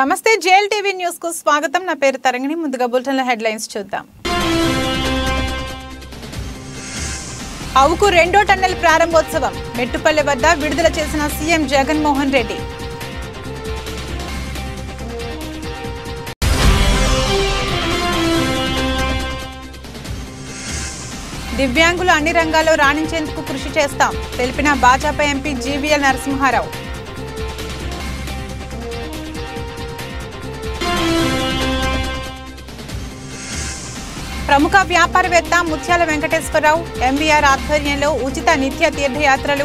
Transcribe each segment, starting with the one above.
నమస్తే JL TV news కు స్వాగతం. నా పేరు తరంగిణి. ముందుగా బులెటిన్ హెడ్లైన్స్ చూద్దాం. అవుకు రెండో టన్నెల్ ప్రారంభోత్సవం మెట్టుపల్లె వద్ద విడుదల చేసిన సీఎం జగన్మోహన్ రెడ్డి. దివ్యాంగులు అన్ని రంగాల్లో రాణించేందుకు కృషి చేస్తాం తెలిపిన భాజపా ఎంపీ జీవీఎల్ నరసింహారావు. ప్రముఖ వ్యాపారవేత్త ముత్యాల వెంకటేశ్వరరావు ఎంవీఆర్ ఆధ్వర్యంలో ఉచిత నిత్య తీర్థయాత్రలు.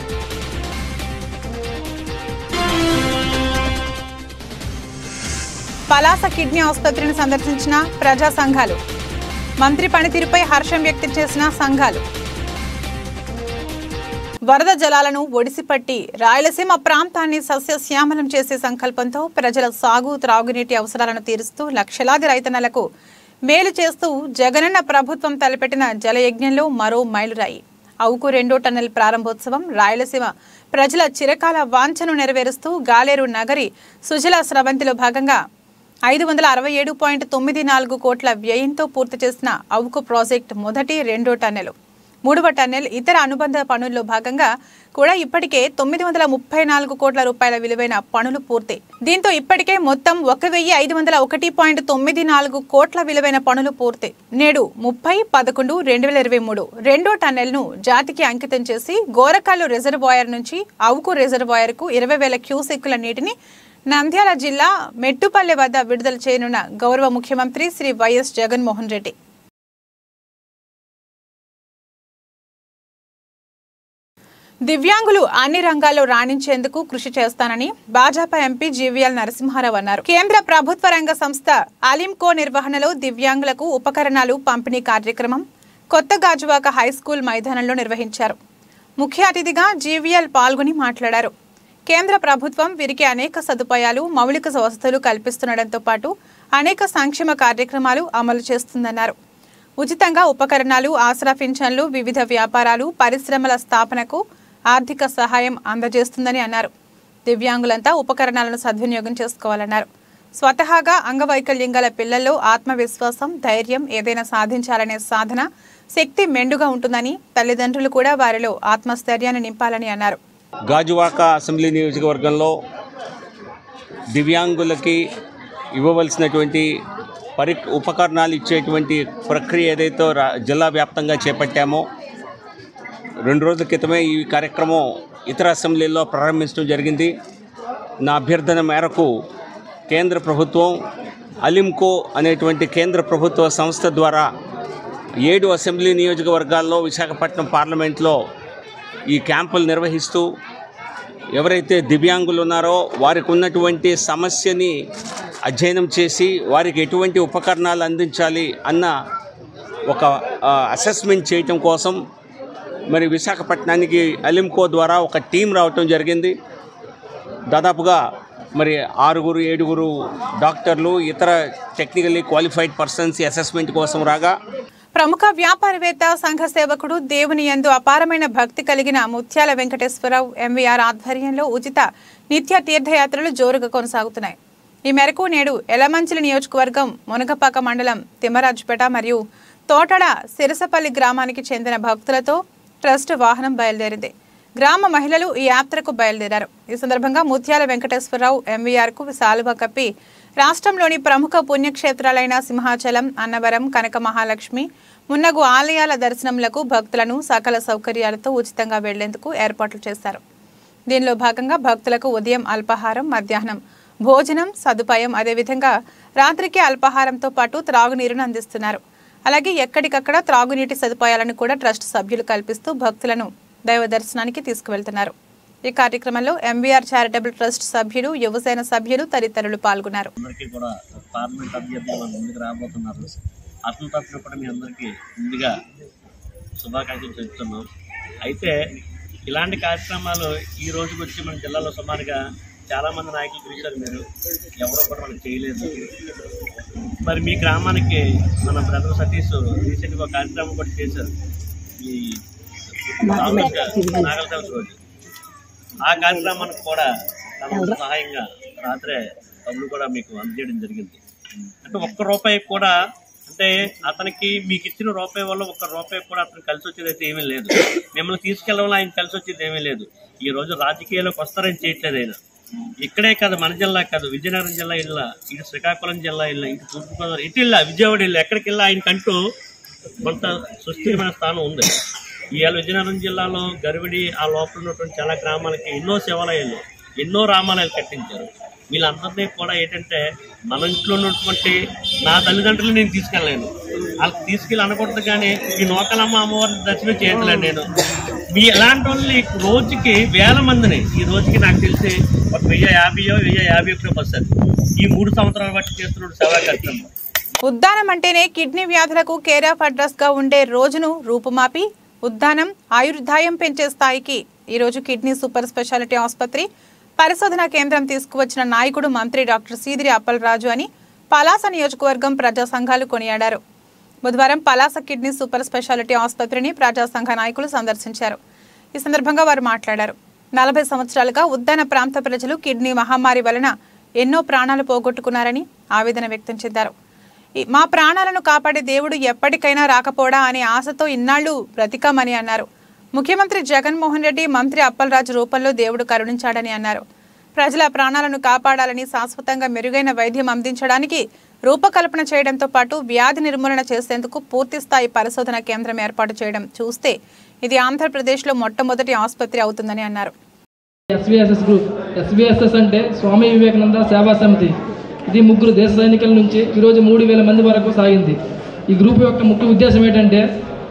పలాస కిడ్నీ ఆసుపత్రిని సందర్శించిన ప్రజా సంఘాలు. మంత్రి పనితీరుపై హర్షం వ్యక్తం చేసిన సంఘాలు. వరద జలాలను ఒడిసిపట్టి రాయలసీమ ప్రాంతాన్ని సస్యశ్యామలం చేసే సంకల్పంతో ప్రజల సాగు త్రాగునీటి అవసరాలను తీరుస్తూ లక్షలాది రైతన్నలకు మేలు చేస్తూ జగనన్న ప్రభుత్వం తలపెట్టిన జలయజ్ఞంలో మరో మైలురాయి. అవుకు రెండో టన్నెల్ ప్రారంభోత్సవం రాయలసీమ ప్రజల చిరకాల వాంఛను నెరవేరుస్తూ గాలేరు నగరి సుజల స్రవంతిలో భాగంగా 567.94 కోట్ల వ్యయంతో పూర్తి చేసిన అవుకు ప్రాజెక్టు మొదటి రెండో టన్నెల్, మూడవ టన్నెల్ ఇతర అనుబంధ పనుల్లో భాగంగా కూడా ఇప్పటికే 934 కోట్ల రూపాయల విలువైన పనులు పూర్తి. దీంతో ఇప్పటికే మొత్తం 1501.94 కోట్ల విలువైన పనులు పూర్తి. నేడు 30/11/2023 రెండో టన్నెల్ ను జాతికి అంకితం చేసి గోరకాలు రిజర్వాయర్ నుంచి అవుకు రిజర్వాయర్ కు 20,000 క్యూసెక్కుల నీటిని నంద్యాల జిల్లా మెట్టుపల్లె వద్ద విడుదల చేయనున్న గౌరవ ముఖ్యమంత్రి శ్రీ వైఎస్ జగన్మోహన్ రెడ్డి. దివ్యాంగులు అన్ని రంగాల్లో రాణించేందుకు కృషి చేస్తానని భాజపా ఎంపీ జీవీఎల్ నరసింహారావు అన్నారు. కేంద్ర ప్రభుత్వ రంగ సంస్థ అలింకో నిర్వహణలో దివ్యాంగులకు ఉపకరణాలు పంపిణీ కార్యక్రమం కొత్త గాజువాక హైస్కూల్ మైదానంలో నిర్వహించారు. ముఖ్య అతిథిగా జీవీఎల్ పాల్గొని మాట్లాడారు. కేంద్ర ప్రభుత్వం వీరికి అనేక సదుపాయాలు, మౌలిక వసతులు కల్పిస్తుండటంతో పాటు అనేక సంక్షేమ కార్యక్రమాలు అమలు చేస్తుందన్నారు. ఉచితంగా ఉపకరణాలు, ఆసరా పింఛన్లు, వివిధ వ్యాపారాలు, పరిశ్రమల స్థాపనకు ఆర్థిక సహాయం అందజేస్తుందని అన్నారు. దివ్యాంగులంతా ఉపకరణాలను సద్వినియోగం చేసుకోవాలన్నారు. స్వతహాగా అంగవైకల్యం గల పిల్లల్లో ఆత్మవిశ్వాసం, ధైర్యం, ఏదైనా సాధించాలనే సాధన శక్తి మెండుగా ఉంటుందని తల్లిదండ్రులు కూడా వారిలో ఆత్మస్థైర్యాన్ని నింపాలని అన్నారు. గాజువాక అసెంబ్లీ నియోజకవర్గంలో దివ్యాంగులకి ఇవ్వవలసినటువంటి ఉపకరణాలు ఇచ్చేటువంటి ప్రక్రియ ఏదైతే జిల్లా వ్యాప్తంగా చేపట్టామో 2 రోజుల క్రితమే ఈ కార్యక్రమం ఇతర అసెంబ్లీల్లో ప్రారంభించడం జరిగింది. నా అభ్యర్థన మేరకు కేంద్ర ప్రభుత్వం అలింకో అనేటువంటి కేంద్ర ప్రభుత్వ సంస్థ ద్వారా 7 అసెంబ్లీ నియోజకవర్గాల్లో విశాఖపట్నం పార్లమెంట్లో ఈ క్యాంపులు నిర్వహిస్తూ ఎవరైతే దివ్యాంగులు ఉన్నారో వారికి ఉన్నటువంటి సమస్యని అధ్యయనం చేసి వారికి ఎటువంటి ఉపకరణాలు అందించాలి అన్న ఒక అసెస్మెంట్ చేయటం కోసం మరి విశాఖపట్నానికి అలింకో ద్వారా ఒక టీం రావటం జరిగింది. దాదాపుగా మరి 6-7 డాక్టర్లు, ఇతర టెక్నికల్లీ క్వాలిఫైడ్ పర్సన్స్ అసెస్మెంట్ కోసం రాగా ప్రముఖ వ్యాపారవేత్త, సంఘ సేవకుడు, దేవుని యందు అపారమైన భక్తి కలిగిన ముత్యాల వెంకటేశ్వరరావు ఎంవీఆర్ ఆధ్వర్యంలో ఉచిత నిత్య తీర్థయాత్రలు జోరుగా కొనసాగుతున్నాయి. ఈ మేరకు నేడు ఎలమంచిలి నియోజకవర్గం మునగపాక మండలం తిమ్మరాజుపేట మరియు తోటడ సిరసపల్లి గ్రామానికి చెందిన భక్తులతో ట్రస్ట్ వాహనం బయలుదేరింది. గ్రామ మహిళలు ఈ యాత్రకు బయలుదేరారు. ఈ సందర్భంగా ముత్యాల వెంకటేశ్వరరావు ఎంవీఆర్ కు శాలువా కప్పి రాష్ట్రంలోని ప్రముఖ పుణ్యక్షేత్రాలైన సింహాచలం, అన్నవరం, కనక మహాలక్ష్మి, మున్నగు ఆలయాల దర్శనములకు భక్తులను సకల సౌకర్యాలతో ఉచితంగా వెళ్లేందుకు ఏర్పాట్లు చేశారు. దీనిలో భాగంగా భక్తులకు ఉదయం అల్పాహారం, మధ్యాహ్నం భోజనం సదుపాయం, అదేవిధంగా రాత్రికి అల్పాహారంతో పాటు త్రాగునీరును అందిస్తున్నారు. అలాగే ఎక్కడికక్కడ త్రాగునీటి సదుపాయాలను కూడా ట్రస్ట్ సభ్యులు కల్పిస్తూ భక్తులను దైవ దర్శనానికి తీసుకువెళ్తున్నారు. ఈ కార్యక్రమంలో ఎంవీఆర్ చారిటబుల్ ట్రస్ట్ సభ్యులు, యువసేన సభ్యులు తదితరులు పాల్గొన్నారు. అయితే ఇలాంటి కార్యక్రమాలు ఈ రోజుకి వచ్చి మన జిల్లాలో సుమారుగా చాలామంది నాయకులు పిలిచారు, మీరు ఎవరో కూడా మనకు చేయలేదు. మరి మీ గ్రామానికి మన బ్రదర్ సతీష్ రీసెంట్గా ఒక కార్యక్రమం కూడా చేశారు, ఈ నాగల రోజు. ఆ కార్యక్రమానికి కూడా తన సహాయంగా రాత్రే డబ్బులు కూడా మీకు అందజేయడం జరిగింది. అంటే ఒక్క రూపాయి కూడా, అంటే అతనికి మీకు ఇచ్చిన రూపాయి వల్ల ఒక్క రూపాయి కూడా అతను కలిసి వచ్చేది అయితే ఏమీ లేదు. మిమ్మల్ని తీసుకెళ్లడం ఆయన కలిసి వచ్చేది ఏమీ లేదు. ఈ రోజు రాజకీయాల్లోకి వస్తారని చేయట్లేదు ఆయన. ఇక్కడే కాదు, మన జిల్లా కాదు, విజయనగరం జిల్లా ఇల్లా, ఇటు శ్రీకాకుళం జిల్లా ఇల్లా, ఇటు తూర్పుగోదావరి, ఇటు ఇల్లా, విజయవాడ ఇల్లా, ఎక్కడికి వెళ్ళా ఆయనకంటూ కొంత సుస్థిరమైన స్థానం ఉంది. ఇవాళ విజయనగరం జిల్లాలో గరివిడి ఆ లోపల ఉన్నటువంటి చాలా గ్రామాలకి ఎన్నో శివాలయాలు, ఎన్నో రామాలయాలు కట్టించారు. వీళ్ళందరినీ కూడా ఏంటంటే మన ఇంట్లో ఉన్నటువంటి నా తల్లిదండ్రులు నేను తీసుకెళ్ళలేను, వాళ్ళకి తీసుకెళ్ళి అనకూడదు, కానీ ఈ నూకలమ్మ అమ్మవారిని దర్శనం చేయట్లేదు నేను. మీ ఎలాంటి వాళ్ళని రోజుకి వేల మందిని, ఈ రోజుకి నాకు తెలిసి ఒక 1050 వస్తారు ఈ 3 సంవత్సరాలు బట్టి చేస్తున్న సేవా కార్యక్రమం. ఉద్దానం అంటేనే కిడ్నీ వ్యాధులకు కేర్ ఆఫ్ అడ్రస్ గా ఉండే రోజును రూపుమాపి ఉద్దానం ఆయుర్దాయం పెంచే స్థాయికి ఈరోజు కిడ్నీ సూపర్ స్పెషాలిటీ ఆసుపత్రి పరిశోధనా కేంద్రం తీసుకువచ్చిన నాయకుడు మంత్రి డాక్టర్ సీదిరి అప్పలరాజు అని పలాస నియోజకవర్గం ప్రజా సంఘాలు కొనియాడారు. బుధవారం పలాస కిడ్నీ సూపర్ స్పెషాలిటీ ఆసుపత్రిని ప్రజా సంఘ నాయకులు సందర్శించారు. ఈ సందర్భంగా వారు మాట్లాడారు. 40 సంవత్సరాలుగా ఉద్దాన ప్రాంత ప్రజలు కిడ్నీ మహమ్మారి వలన ఎన్నో ప్రాణాలు పోగొట్టుకున్నారని ఆవేదన వ్యక్తం చేశారు. మా ప్రాణాలను కాపాడే దేవుడు ఎప్పటికైనా రాకపోడా అనే ఆశతో ఇన్నాళ్లు బ్రతికామని అన్నారు. ముఖ్యమంత్రి జగన్మోహన్ రెడ్డి మంత్రి అప్పలరాజు రూపంలో దేవుడు కరుణించాడని అన్నారు. ప్రజల ప్రాణాలను కాపాడాలని, శాశ్వతంగా మెరుగైన వైద్యం అందించడానికి రూపకల్పన చేయడంతో పాటు వ్యాధి నిర్మూలన చేసేందుకు పూర్తిస్థాయి పరిశోధన కేంద్రం ఏర్పాటు చేయడం చూస్తే ఇది ఆంధ్రప్రదేశ్లో మొట్టమొదటి ఆసుపత్రి అవుతుందని అన్నారు. ఎస్విఎస్ఎస్ గ్రూప్, ఎస్విఎస్ఎస్ అంటే స్వామి వివేకానంద సేవా సమితి. ఇది 3 దేశ సైనికుల నుంచి ఈరోజు 3000 మంది వరకు సాగింది. ఈ గ్రూప్ యొక్క ముఖ్య ఉద్దేశం ఏంటంటే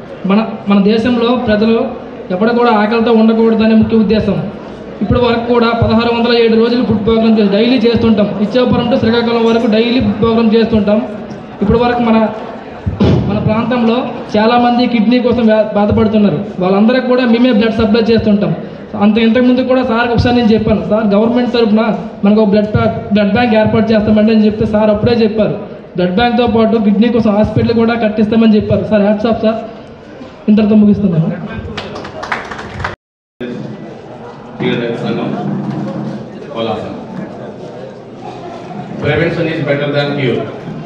మన దేశంలో ప్రజలు ఎప్పుడు కూడా ఆకలితో ఉండకూడదనే ముఖ్య ఉద్దేశం. ఇప్పుడు వరకు కూడా 1607 రోజులు ఫుడ్ ప్రోగ్రామ్ డైలీ చేస్తుంటాం. ఇచ్చాపురం టు శ్రీకాకుళం వరకు డైలీ ప్రోగ్రామ్ చేస్తుంటాం. ఇప్పుడు వరకు మన ప్రాంతంలో చాలామంది కిడ్నీ కోసం బాధపడుతున్నారు. వాళ్ళందరికీ కూడా మేమే బ్లడ్ సప్లై చేస్తుంటాం. ఇంతకుముందు కూడా సార్ ఒకసారి నేను చెప్పాను, సార్ గవర్నమెంట్ తరఫున మనకు బ్లడ్ బ్యాంక్ ఏర్పాటు చేస్తామంటే అని చెప్తే సార్ అప్పుడే చెప్పారు, బ్లడ్ బ్యాంక్తో పాటు కిడ్నీ కోసం హాస్పిటల్ కూడా కట్టిస్తామని చెప్పారు. Sir hats off sir. ఇంతటితో ముగిస్తున్నాను. Prevention is better than cure.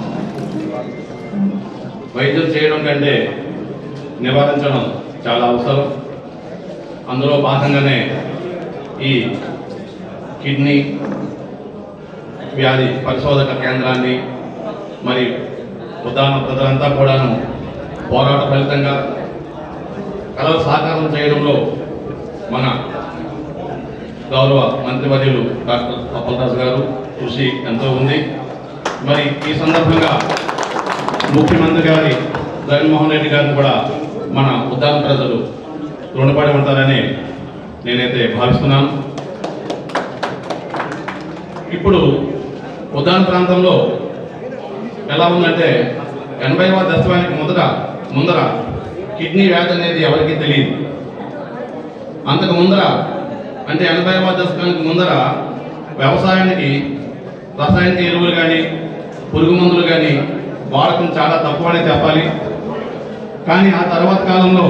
వైద్యం చేయడం కంటే నివారించడం చాలా అవసరం. అందులో భాగంగానే ఈ కిడ్నీ వ్యాధి పరిశోధక కేంద్రాన్ని మరి ఉదాహరణ ప్రజలంతా కూడాను పోరాట ఫలితంగా కళలు సాకారం చేయడంలో మన గౌరవ మంత్రివర్యులు డాక్టర్ అప్పలరాజు గారు కృషి ఎంతో ఉంది. మరి ఈ సందర్భంగా ముఖ్యమంత్రి గారి జగన్మోహన్ రెడ్డి గారిని కూడా మన ఉద్దాన ప్రజలు రుణపడి ఉంటారని నేనైతే భావిస్తున్నాను. ఇప్పుడు ఉద్దాన ప్రాంతంలో ఎలా ఉందంటే 80వ దశకానికి ముందర కిడ్నీ వ్యాధి అనేది ఎవరికీ తెలియదు. అంతకు ముందర అంటే 80వ దశకానికి ముందర వ్యవసాయానికి రసాయనిక ఎరువులు కానీ పురుగు మందులు కానీ వాడకం చాలా తక్కువనే చెప్పాలి. కానీ ఆ తర్వాత కాలంలో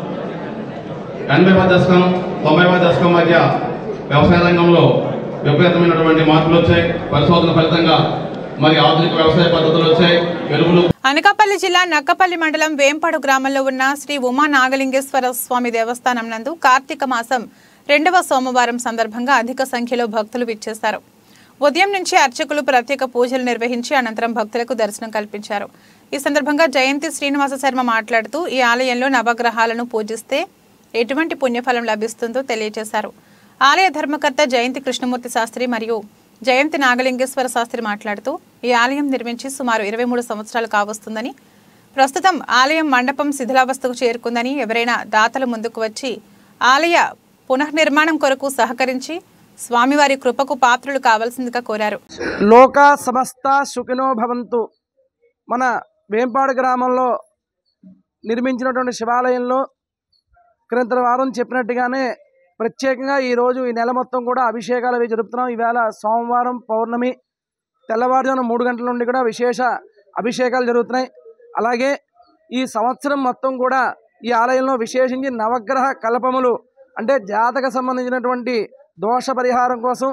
80వ దశకం 90వ దశకం మధ్య వ్యవసాయ రంగంలో విపరీతమైనటువంటి మార్పులు వచ్చాయి. పరిశోధన ఫలితంగా మరి ఆధునిక వ్యవసాయ పద్ధతులు వచ్చాయి. ఎరువులు. అనకాపల్లి జిల్లా నక్కపల్లి మండలం వేంపాడు గ్రామంలో ఉన్న శ్రీ ఉమా నాగలింగేశ్వర స్వామి దేవస్థానం నందు కార్తీక మాసం 2వ సోమవారం సందర్భంగా అధిక సంఖ్యలో భక్తులు విచ్చేశారు. ఉదయం నుంచి అర్చకులు ప్రత్యేక పూజలు నిర్వహించి అనంతరం భక్తులకు దర్శనం కల్పించారు. ఈ సందర్భంగా జయంతి శ్రీనివాస శర్మ మాట్లాడుతూ ఈ ఆలయంలో నవగ్రహాలను పూజిస్తే ఎటువంటి పుణ్యఫలం లభిస్తుందో తెలియజేశారు. ఆలయ ధర్మకర్త జయంతి కృష్ణమూర్తి శాస్త్రి మరియు జయంతి నాగలింగేశ్వర శాస్త్రి మాట్లాడుతూ ఈ ఆలయం నిర్మించి సుమారు 23 సంవత్సరాలు కావస్తుందని, ప్రస్తుతం ఆలయం మండపం శిథిలావస్థకు చేరుకుందని, ఎవరైనా దాతలు ముందుకు వచ్చి ఆలయ పునఃనిర్మాణం కొరకు సహకరించి స్వామివారి కృపకు పాత్రులు కావాల్సిందిగా కోరారు. లోక సమస్త సుఖినో భవంతు. మన వేంపాడు గ్రామంలో నిర్మించినటువంటి శివాలయంలో క్రిందటి వారం చెప్పినట్టుగానే ప్రత్యేకంగా ఈరోజు ఈ నెల మొత్తం కూడా అభిషేకాలు అవి జరుపుతున్నాం. ఈవేళ సోమవారం పౌర్ణమి, తెల్లవారుజామున 3 గంటల నుండి కూడా విశేష అభిషేకాలు జరుగుతున్నాయి. అలాగే ఈ సంవత్సరం మొత్తం కూడా ఈ ఆలయంలో విశేషించి నవగ్రహ కల్పములు అంటే జాతక సంబంధించినటువంటి దోష పరిహారం కోసం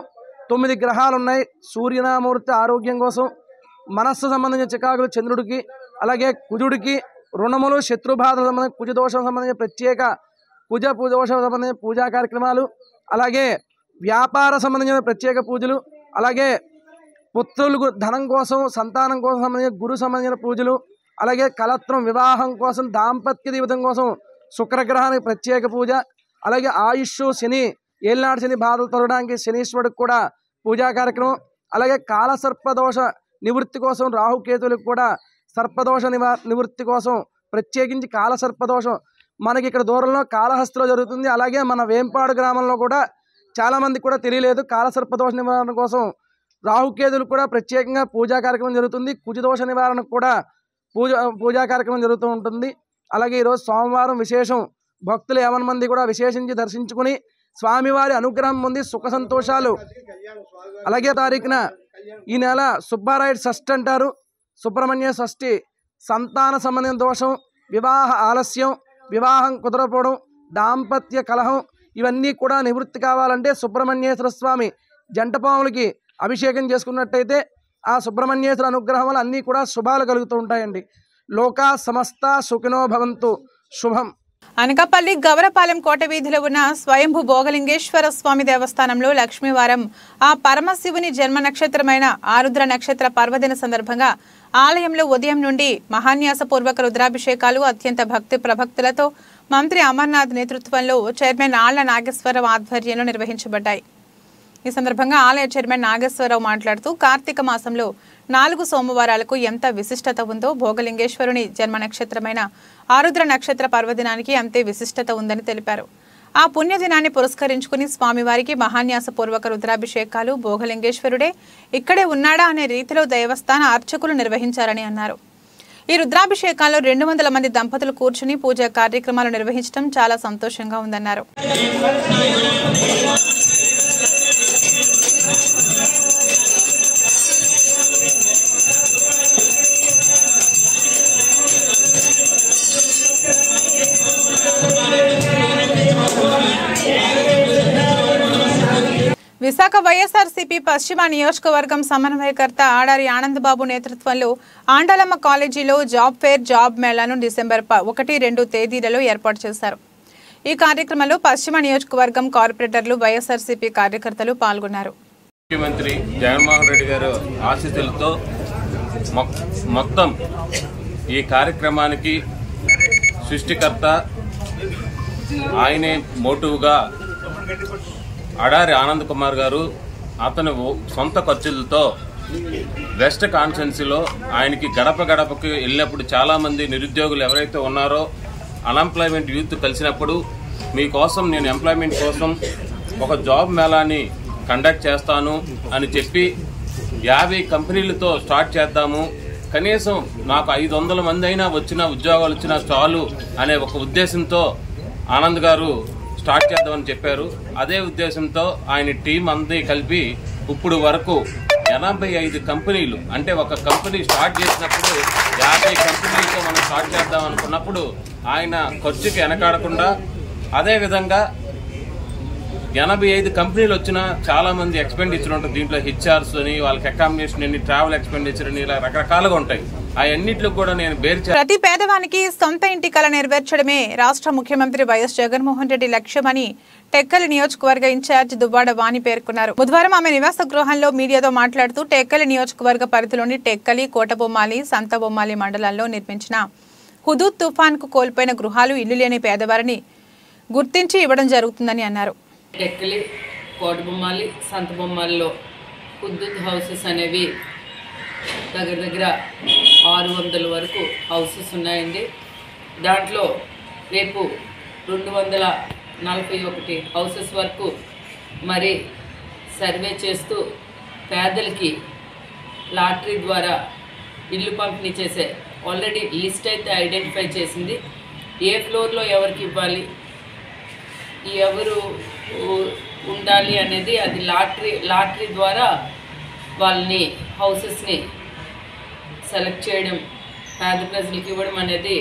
9 గ్రహాలు ఉన్నాయి. సూర్యనామూర్తి ఆరోగ్యం కోసం, మనస్సు సంబంధించిన చికాకులు చంద్రుడికి, అలాగే కుజుడికి, రుణములు శత్రుబాధలు సంబంధించిన కుజదోషం సంబంధించిన ప్రత్యేక పూజదోషం సంబంధించిన పూజా కార్యక్రమాలు, అలాగే వ్యాపార సంబంధించిన ప్రత్యేక పూజలు, అలాగే పుత్రులకు ధనం కోసం, సంతానం కోసం సంబంధించిన గురు సంబంధించిన పూజలు, అలాగే కలత్రం వివాహం కోసం, దాంపత్య జీవితం కోసం శుక్రగ్రహానికి ప్రత్యేక పూజ, అలాగే ఆయుష్ శని ఏళ్ళనాడు శని బాధలు తొలగడానికి శనీశ్వరుడికి కూడా పూజా కార్యక్రమం, అలాగే కాలసర్పదోష నివృత్తి కోసం రాహుకేతులకు కూడా సర్పదోష నివృత్తి కోసం ప్రత్యేకించి కాలసర్పదోషం మనకి ఇక్కడ దూరంలో కాళహస్తిలో జరుగుతుంది. అలాగే మన వేంపాడు గ్రామంలో కూడా చాలామంది కూడా తెలియలేదు, కాలసర్పదోష నివారణ కోసం రాహుకేతులు కూడా ప్రత్యేకంగా పూజా కార్యక్రమం జరుగుతుంది. కుజదోష నివారణకు కూడా పూజా కార్యక్రమం జరుగుతూ ఉంటుంది. అలాగే ఈరోజు సోమవారం విశేషం, భక్తులు 50 మంది కూడా విశేషించి దర్శించుకుని స్వామివారి అనుగ్రహం పొంది సుఖ సంతోషాలు. అలాగే తారీఖున ఈ నెల సుబ్బారాయుడు షష్ఠి అంటారు, సుబ్రహ్మణ్య షష్ఠి, సంతాన సంబంధించిన దోషం, వివాహ ఆలస్యం, వివాహం కుదరపోవడం, దాంపత్య కలహం ఇవన్నీ కూడా నివృత్తి కావాలంటే సుబ్రహ్మణ్యేశ్వర స్వామి జంటపాములకి అభిషేకం చేసుకున్నట్టయితే ఆ సుబ్రహ్మణ్యేశ్వర అనుగ్రహం వల్ల అన్నీ కూడా శుభాలు కలుగుతూ ఉంటాయండి. లోకా సమస్త సుఖినో భవంతు. శుభం. అనకాపల్లి గవరపాలెం కోట వీధిలో ఉన్న స్వయంభూ భోగలింగేశ్వర స్వామి దేవస్థానంలో లక్ష్మీవారం ఆ పరమశివుని జన్మ నక్షత్రమైన ఆరుద్ర నక్షత్ర పర్వదిన సందర్భంగా ఆలయంలో ఉదయం నుండి మహాన్యాసపూర్వక రుద్రాభిషేకాలు అత్యంత భక్తి ప్రభక్తులతో మంత్రి అమర్నాథ్ నేతృత్వంలో చైర్మన్ ఆళ్ల నాగేశ్వరరావు ఆధ్వర్యంలో నిర్వహించబడ్డాయి. ఈ సందర్భంగా ఆలయ చైర్మన్ నాగేశ్వరరావు మాట్లాడుతూ కార్తీక మాసంలో 4 సోమవారాలకు ఎంత విశిష్టత ఉందో భోగలింగేశ్వరుని జన్మ నక్షత్రమైన ఆరుద్ర నక్షత్ర పర్వదినానికి అంతే విశిష్టత ఉందని తెలిపారు. ఆ పుణ్యదినాన్ని పురస్కరించుకుని స్వామివారికి మహాన్యాసపూర్వక రుద్రాభిషేకాలు భోగలింగేశ్వరుడే ఇక్కడే ఉన్నాడా అనే రీతిలో దేవస్థాన అర్చకులు నిర్వహించారని అన్నారు. ఈ రుద్రాభిషేకాల్లో 200 మంది దంపతులు కూర్చుని పూజా కార్యక్రమాలు నిర్వహించడం చాలా సంతోషంగా ఉందన్నారు. విశాఖ వైఎస్ఆర్సీపీ పశ్చిమ నియోజకవర్గం సమన్వయకర్త ఆడారి ఆనందబాబు నేతృత్వంలో ఆండాలమ్మ కాలేజీలో జాబ్ ఫేర్, జాబ్ మేళాను డిసెంబర్ 1, 2 తేదీలలో ఏర్పాటు చేశారు. ఈ కార్యక్రమంలో పశ్చిమ నియోజకవర్గం కార్పొరేటర్లు, వైఎస్ఆర్సీపీ కార్యకర్తలు పాల్గొన్నారు. ముఖ్యమంత్రి జగన్మోహన్ రెడ్డి గారు ఆశీస్సులతో మొత్తం ఈ కార్యక్రమానికి సృష్టికర్త ఆయనే మోటివ్గా అడారి ఆనంద్ కుమార్ గారు అతను సొంత ఖర్చులతో వెస్ట్ కాన్స్టిట్యున్సీలో ఆయనకి గడప గడపకి వెళ్ళినప్పుడు చాలామంది నిరుద్యోగులు ఎవరైతే ఉన్నారో అన్ఎంప్లాయ్మెంట్ యూత్ కలిసినప్పుడు మీకోసం నేను ఎంప్లాయ్మెంట్ కోసం ఒక జాబ్ మేళాని కండక్ట్ చేస్తాను అని చెప్పి 50 కంపెనీలతో స్టార్ట్ చేద్దాము, కనీసం నాకు 500 మంది అయినా ఉద్యోగాలు వచ్చినా చాలు అనే ఒక ఉద్దేశంతో ఆనంద్ గారు స్టార్ట్ చేద్దామని చెప్పారు. అదే ఉద్దేశంతో ఆయన టీం అంతా కలిపి ఇప్పుడు వరకు 85 కంపెనీలు, అంటే ఒక కంపెనీ స్టార్ట్ చేసినప్పుడు 50 కంపెనీలతో మనం స్టార్ట్ చేద్దాం అనుకున్నప్పుడు ఆయన ఖర్చుకి వెనకాడకుండా అదేవిధంగా 85 కంపెనీలు వచ్చినా చాలా మంది ఎక్స్పెండిచర్ ఉంటుంది. దీంట్లో హెచ్ఆర్స్ అని, వాళ్ళకి అకామిడేషన్ అని, ట్రావెల్ ఎక్స్పెండిచర్ అని, ఇలా రకరకాలుగా ఉంటాయి. అవన్నిట్లో కూడా నేను ప్రతి పేదవానికి సొంత ఇంటి కల నెరవేర్చడమే రాష్ట్ర ముఖ్యమంత్రి వైఎస్ జగన్మోహన్ రెడ్డి లక్ష్యమని టెక్కలి నియోజకవర్గ ఇన్ఛార్జ్ దువ్వాడ వాణి పేర్కొన్నారు. బుధవారం ఆమె నివాస గృహంలో మీడియాతో మాట్లాడుతూ టెక్కలి నియోజకవర్గ పరిధిలోని టెక్కలి, కోటబొమ్మాలి, సంతబొమ్మాలి మండలాల్లో నిర్మించిన హుదూద్ తుఫాన్కు కోల్పోయిన గృహాలు, ఇల్లు లేని పేదవారిని గుర్తించి ఇవ్వడం జరుగుతుందని అన్నారు. టెక్కలి, కోటబొమ్మాలి, సంతబొమ్మాలిలో హుదూద్ హౌసెస్ అనేవి దగ్గర 600 వరకు హౌసెస్ ఉన్నాయండి. దాంట్లో రేపు 241 హౌసెస్ వరకు మరి సర్వే చేస్తూ పేదలకి లాటరీ ద్వారా ఇల్లు పంపిణీ చేసే ఆల్రెడీ లిస్ట్ అయితే ఐడెంటిఫై చేసింది. ఏ ఫ్లోర్లో ఎవరికి ఇవ్వాలి, ఎవరు ఉండాలి అనేది అది లాటరీ ద్వారా వాళ్ళని హౌసెస్ని సెలెక్ట్ చేయడం, పేద ప్రజలకు ఇవ్వడం అనేది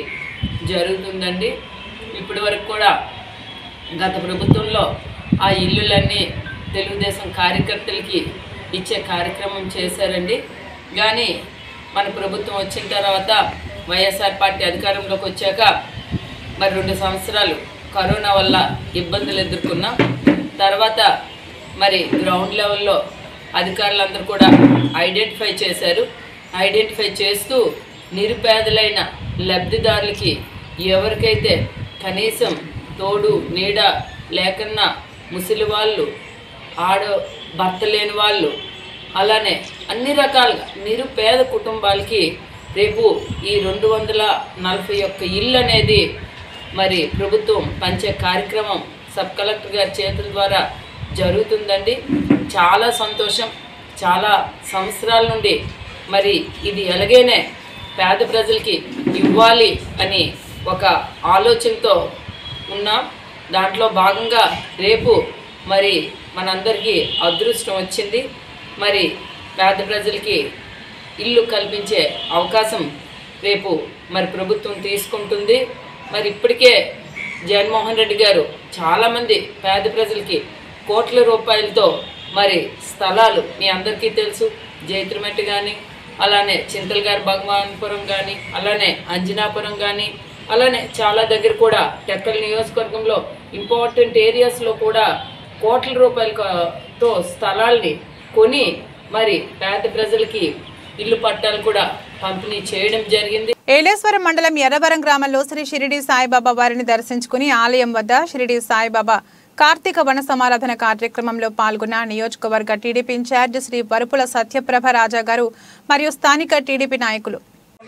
జరుగుతుందండి. ఇప్పటి వరకు కూడా గత ప్రభుత్వంలో ఆ ఇల్లులన్నీ తెలుగుదేశం కార్యకర్తలకి ఇచ్చే కార్యక్రమం చేశారండి. కానీ మన ప్రభుత్వం వచ్చిన తర్వాత వైఎస్ఆర్ పార్టీ అధికారంలోకి వచ్చాక మరి 2 సంవత్సరాలు కరోనా వల్ల ఇబ్బందులు ఎదుర్కొన్నాం. తర్వాత మరి గ్రౌండ్ లెవెల్లో అధికారులందరూ కూడా ఐడెంటిఫై చేశారు. ఐడెంటిఫై చేస్తూ నిరుపేదలైన లబ్ధిదారులకి ఎవరికైతే కనీసం తోడు నీడ లేకన్నా ముసలి వాళ్ళు, భర్త లేని వాళ్ళు, అలానే అన్ని రకాలుగా నిరుపేద కుటుంబాలకి రేపు ఈ 241 ఇల్లు అనేది మరి ప్రభుత్వం పంచే కార్యక్రమం సబ్ కలెక్టర్ గారి చేతుల ద్వారా జరుగుతుందండి. చాలా సంతోషం. చాలా సంవత్సరాల నుండి మరి ఇది ఎలాగైనా పేద ప్రజలకి ఇవ్వాలి అని ఒక ఆలోచనతో ఉన్నాం. దాంట్లో భాగంగా రేపు మరి మనందరికీ అదృష్టం వచ్చింది. మరి పేద ప్రజలకి ఇల్లు కల్పించే అవకాశం రేపు మరి ప్రభుత్వం తీసుకుంటుంది. మరి ఇప్పటికే జగన్మోహన్ రెడ్డి గారు చాలామంది పేద ప్రజలకి కోట్ల రూపాయలతో మరి స్థలాలు మీ అందరికీ తెలుసు, జైత్రమెట్టు కానీ, అలానే చింతలగారి భగవాన్పురం కానీ, అలానే అంజనాపురం కానీ, అలానే చాలా దగ్గర కూడా టెక్కల్ నియోజకవర్గంలో ఇంపార్టెంట్ ఏరియాస్లో కూడా కోట్ల రూపాయలతో స్థలాల్ని కొని మరి పేద ప్రజలకి ఇల్లు పట్టాలు కూడా పంపిణీ చేయడం జరిగింది. ఏలేశ్వరం మండలం ఎర్రవరం గ్రామంలో శ్రీ షిరిడి సాయిబాబా వారిని దర్శించుకుని ఆలయం వద్ద షిరిడి సాయిబాబా కార్తీక వన సమారాధన కార్యక్రమంలో పాల్గొన్న నియోజకవర్గ టీడీపీ ఇన్ఛార్జ్ శ్రీ వరుపుల సత్యప్రభ రాజా గారు మరియు స్థానిక టీడీపీ నాయకులు.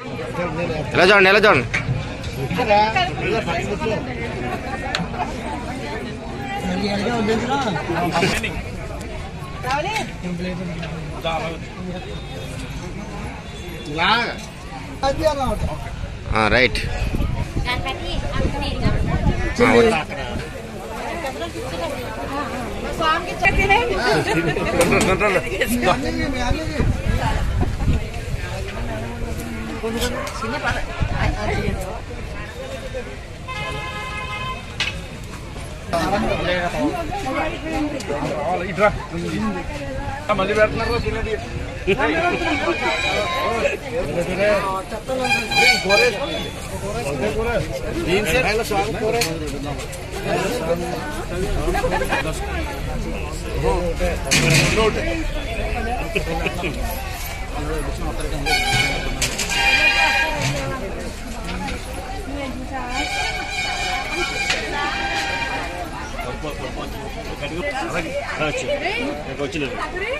రైట్ ఇట్రా మళ్ళీ పెడుతున్నారు తినేది వచ్చిలేదు.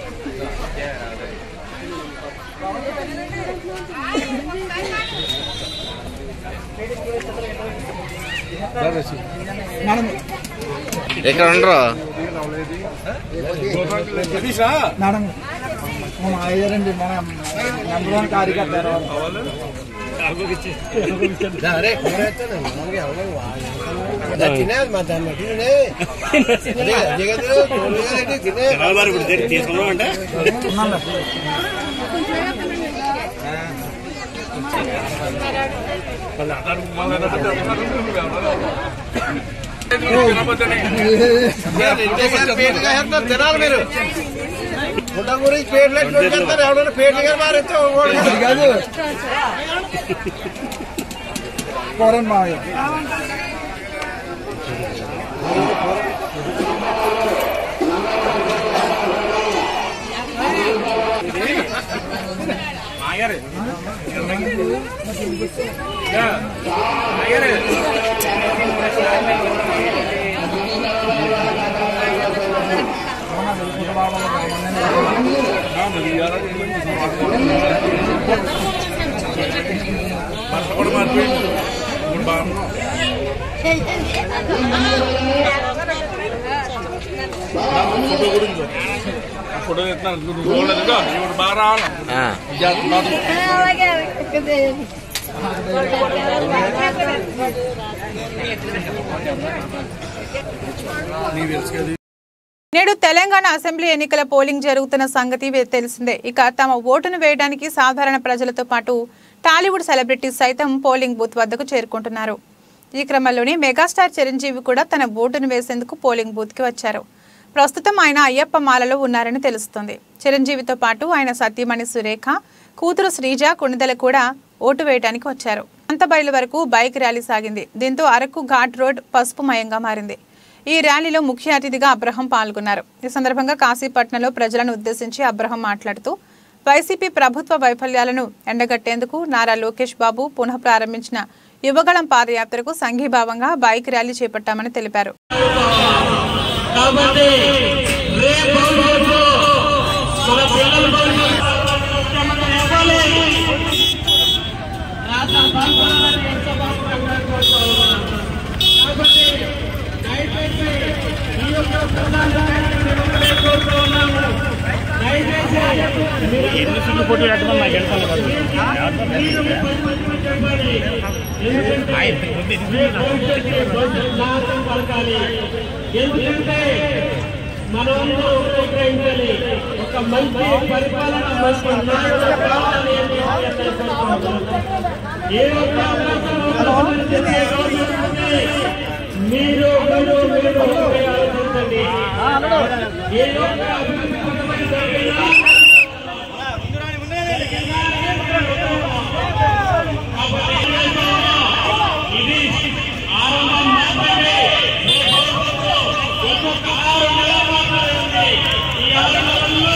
ఎక్కడ ఉండరు మేడం మన అయ్యారండి మన నెంబర్ 1 కార్యకర్త తినాలి మీరు గుడ్డ గురించి పేర్లు పెట్టుకుంటారు. ఎవడన్నా పేర్లు గారు మారేది ఫోటో గురించి ఫోటో ఇప్పుడు బాగా నేడు తెలంగాణ అసెంబ్లీ ఎన్నికల పోలింగ్ జరుగుతున్న సంగతి తెలిసిందే. ఇక తమ ఓటును వేయడానికి సాధారణ ప్రజలతో పాటు టాలీవుడ్ సెలబ్రిటీస్ సైతం పోలింగ్ బూత్ వద్దకు చేరుకుంటున్నారు. ఈ క్రమంలోనే మెగాస్టార్ చిరంజీవి కూడా తన ఓటును వేసేందుకు పోలింగ్ బూత్కి వచ్చారు. ప్రస్తుతం ఆయన అయ్యప్ప మాలలో ఉన్నారని తెలుస్తోంది. చిరంజీవితో పాటు ఆయన సతీమణి సురేఖ, కూతురు శ్రీజ, కొణిదెల కూడా ఓటు వేయడానికి వచ్చారు. అంతబయలు వరకు బైక్ ర్యాలీ సాగింది. దీంతో అరకు ఘాట్ రోడ్ పసుపుమయంగా మారింది. ఈ ర్యాలీలో ముఖ్య అతిథిగా అబ్రహం పాల్గొన్నారు. ఈ సందర్భంగా కాశీపట్నంలో ప్రజలను ఉద్దేశించి అబ్రహం మాట్లాడుతూ వైసీపీ ప్రభుత్వ వైఫల్యాలను ఎండగట్టేందుకు నారా లోకేష్ బాబు పునః ప్రారంభించిన యువగళం పాదయాత్రకు సంఘీభావంగా బైక్ ర్యాలీ చేపట్టామని తెలిపారు. ఎన్ని సీట్లు పోటీ పెట్టమని నాకు ఎందుకంటే మనమందరూ ఉపయోగించాలి. ఒక మంచి పరిపాలన ఏ ఒక్క మీరు ఆలోచించండి. ఏ ఒక్క ఇది ఆరంభం మాత్రమే. ఈ ఆరంభంలో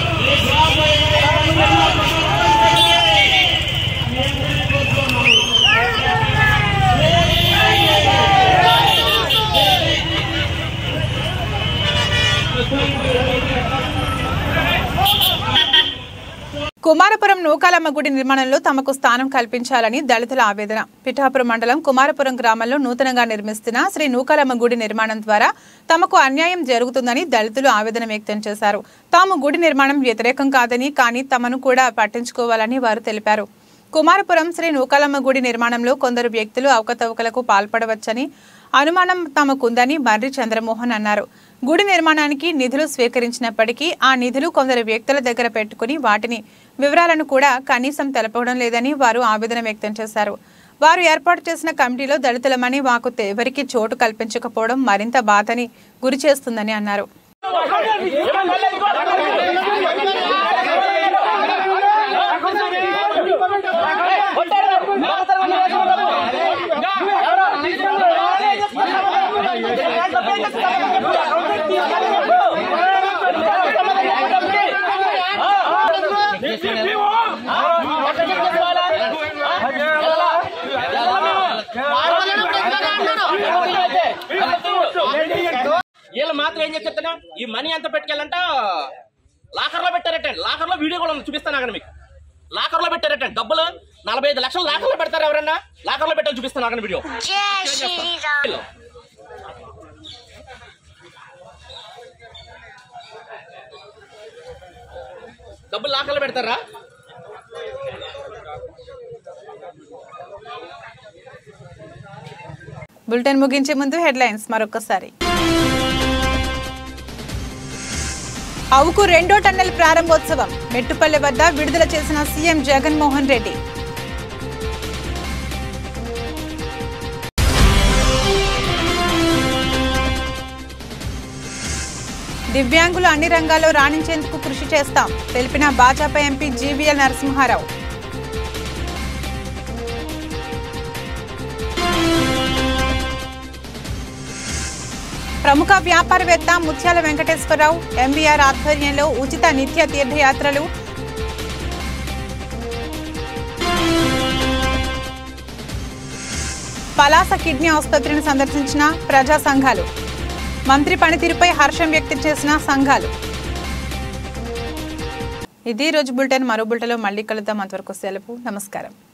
కుమారపురం నూకాలమ్మ గుడి నిర్మాణంలో తమకు స్థానం కల్పించాలని దళితుల ఆవేదన. పిఠాపురం మండలం కుమారపురం గ్రామంలో నూతనంగా నిర్మిస్తున్న శ్రీ నూకాలమ్మ గుడి నిర్మాణం ద్వారా తమకు అన్యాయం జరుగుతుందని దళితులు ఆవేదన వ్యక్తం చేశారు. తాము గుడి నిర్మాణం వ్యతిరేకం కాదని, కానీ తమను కూడా పట్టించుకోవాలని వారు తెలిపారు. కుమారపురం శ్రీ నూకాలమ్మ గుడి నిర్మాణంలో కొందరు వ్యక్తులు అవకతవకలకు పాల్పడవచ్చని అనుమానం తమకుందని మర్రి చంద్రమోహన్ అన్నారు. గుడి నిర్మాణానికి నిధులు స్వీకరించినప్పటికీ ఆ నిధులు కొందరు వ్యక్తుల దగ్గర పెట్టుకుని వాటిని వివరాలను కూడా కనీసం తెలపడం లేదని వారు ఆవేదన వ్యక్తం చేశారు. వారు ఏర్పాటు చేసిన కమిటీలో దళితులమని మాకు ఎవరికి చోటు కల్పించకపోవడం మరింత బాధని గురి చేస్తుందని అన్నారు. వీళ్ళు మాత్రం ఏం చెప్తున్నా, ఈ మనీ ఎంత పెట్టుకెళ్ళంట లాకర్ లో పెట్టారటండి. లాకర్ లో వీడియో కూడా చూపిస్తాను అక్కడ మీకు. లాకర్ లో పెట్టారటండి డబ్బులు 45 లక్షలు లాకర్ లో పెడతారు. ఎవరన్నా లాకర్ లో పెట్టాలి చూపిస్తాను అక్కడ వీడియో. డబ్బులు లాకర్ లో పెడతారా? బులెటిన్ ముగించే ముందు హెడ్లైన్స్ మరొకసారి. అవుకు 2వ టన్నెల్ ప్రారంభోత్సవం మెట్టుపల్లె వద్ద విడుదల చేసిన సీఎం జగన్మోహన్ రెడ్డి. దివ్యాంగులు అన్ని రంగాల్లో రాణించేందుకు కృషి చేస్తాం తెలిపిన భాజపా ఎంపీ జీవీఎల్ నరసింహారావు. ప్రముఖ వ్యాపారవేత్త ముత్యాల వెంకటేశ్వరరావు ఎంవీఆర్ ఆధ్వర్యంలో ఉచిత నిత్య తీర్థయాత్రలు. పలాస కిడ్నీ ఆసుపత్రిని సందర్శించిన ప్రజా సంఘాలు. మంత్రి పనితీరుపై హర్షం వ్యక్తం చేసిన సంఘాలు. ఇది రోజు బులెటిన్. మరో బులెటిన్లో మళ్ళీ కలుద్దాం. అంతవరకు సెలవు. నమస్కారం.